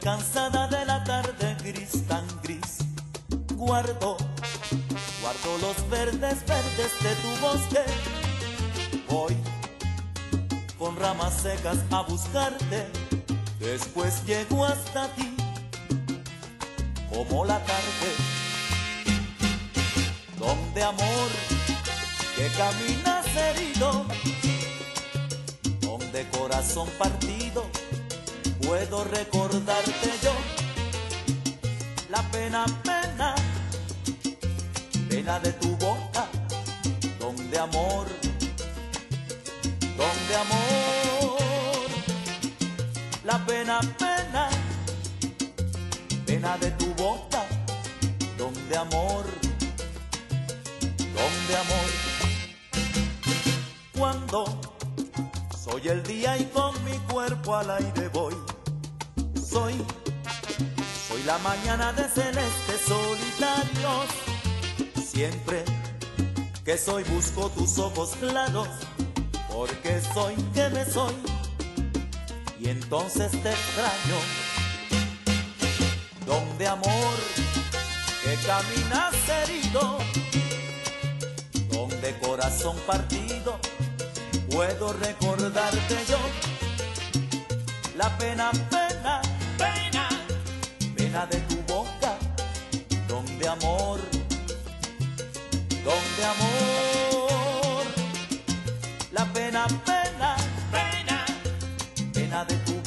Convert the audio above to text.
cansada de la tarde gris, tan gris. Guardo los verdes de tu bosque. Voy con ramas secas a buscarte. Después llego hasta ti como la tarde, donde amor que caminas herido, donde corazón partido, puedo recordarte yo. La pena, pena, pena de tu boca, donde amor, la pena, pena, pena de tu boca, donde amor, cuando soy el día y con mi cuerpo al aire voy, soy la mañana de celeste solitarios, siempre que soy busco tus ojos claros, porque soy que me soy, y entonces te extraño, donde amor que caminas herido, donde corazón partido, puedo recordarte yo. La pena, pena, pena, pena de tu boca, donde amor, la pena, pena, pena, pena de tu